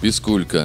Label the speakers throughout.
Speaker 1: Пискулька.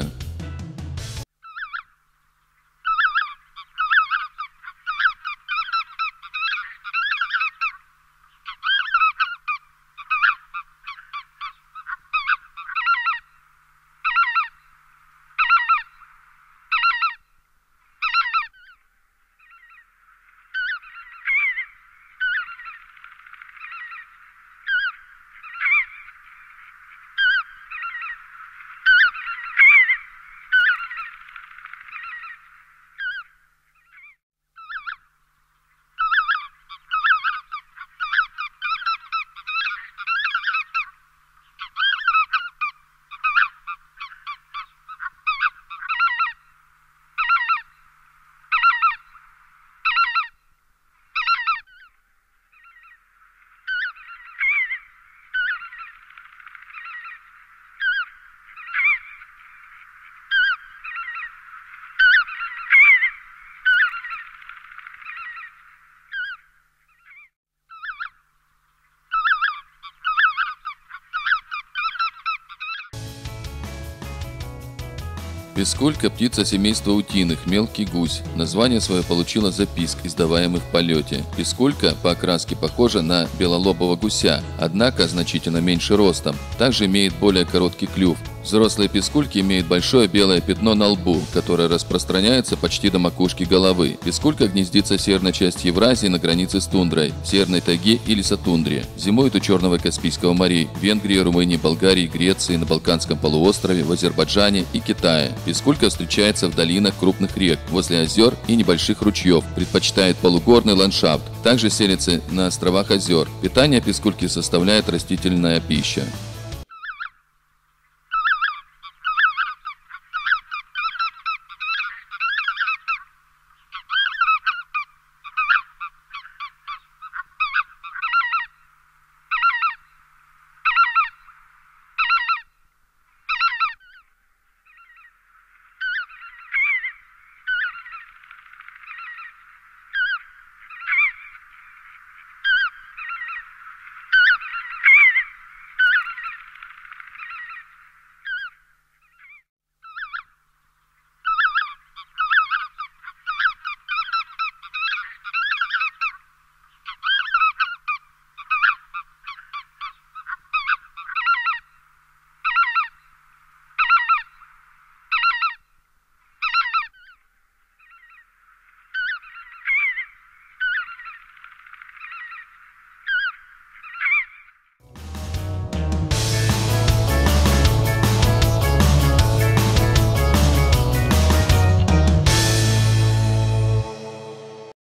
Speaker 1: Пискулька – птица семейства утиных, мелкий гусь. Название свое получила за писк, издаваемый в полете. Пискулька по окраске похожа на белолобого гуся, однако значительно меньше ростом. Также имеет более короткий клюв. Взрослые пискульки имеют большое белое пятно на лбу, которое распространяется почти до макушки головы. Пискулька гнездится в северной части Евразии на границе с тундрой, в северной тайге и лесотундре. Зимует у Черного и Каспийского морей, в Венгрии, Румынии, Болгарии, Греции, на Балканском полуострове, в Азербайджане и Китае. Пискулька встречается в долинах крупных рек, возле озер и небольших ручьев, предпочитает полугорный ландшафт. Также селится на островах озер. Питание пискульки составляет растительная пища.